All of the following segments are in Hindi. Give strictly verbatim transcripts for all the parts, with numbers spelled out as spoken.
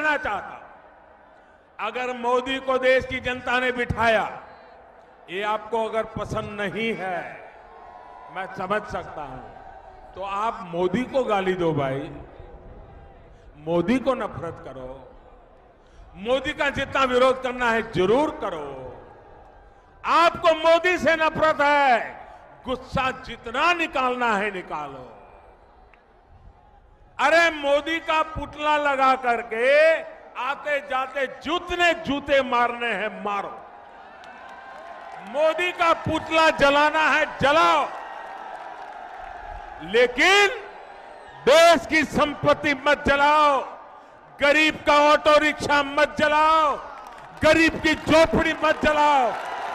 कहना चाहता हूं, अगर मोदी को देश की जनता ने बिठाया, ये आपको अगर पसंद नहीं है, मैं समझ सकता हूं, तो आप मोदी को गाली दो भाई, मोदी को नफरत करो, मोदी का जितना विरोध करना है जरूर करो। आपको मोदी से नफरत है, गुस्सा जितना निकालना है निकालो। अरे मोदी का पुतला लगा करके आते जाते जितने जूते मारने हैं मारो, मोदी का पुतला जलाना है जलाओ, लेकिन देश की संपत्ति मत जलाओ, गरीब का ऑटो रिक्शा मत जलाओ, गरीब की झोपड़ी मत जलाओ।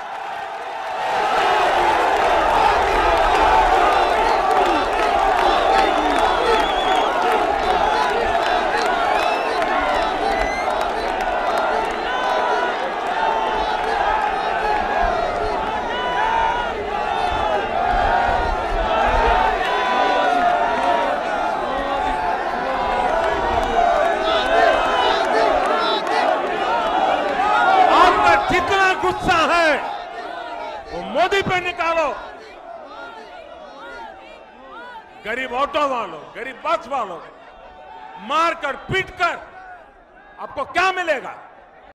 कितना गुस्सा है वो मोदी पे निकालो। गरीब ऑटो वालों, गरीब बस वालों मारकर पीटकर आपको क्या मिलेगा?